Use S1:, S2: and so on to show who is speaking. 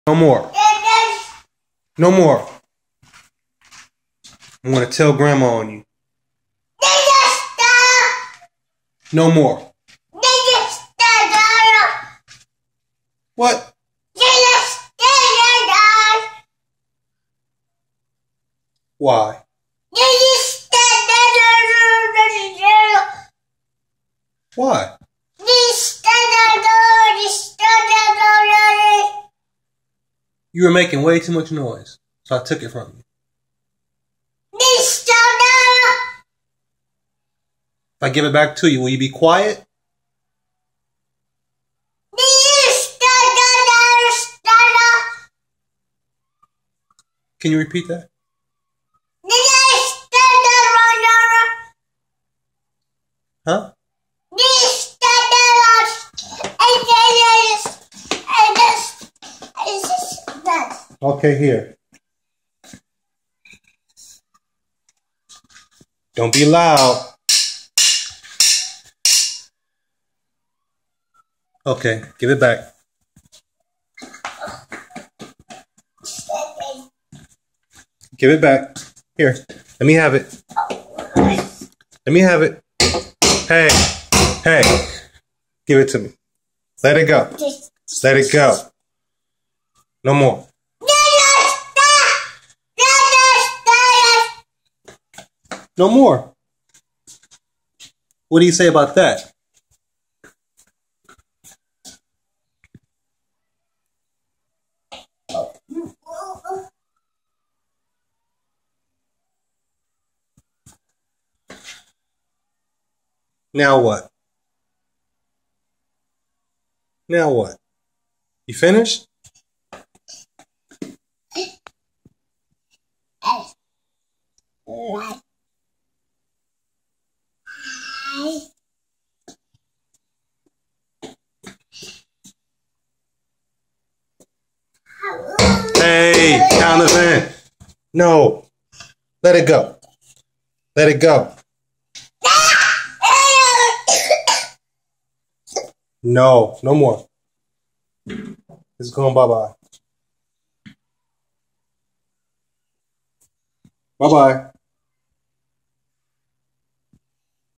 S1: No more. No more. I'm going to tell Grandma on you. No more. What? Why? Why? You were making way too much noise, so I took it from you. If I give it back to you, will you be quiet? Can you repeat that? Huh? Okay, here. Don't be loud. Okay, give it back. Give it back. Here, let me have it. Let me have it. Hey, hey, give it to me. Let it go. Let it go. No more. No more. What do you say about that? Now what? Now what? You finished? Hey, Jonathan. No. Let it go. Let it go. No, no more. It's going bye-bye. Bye-bye.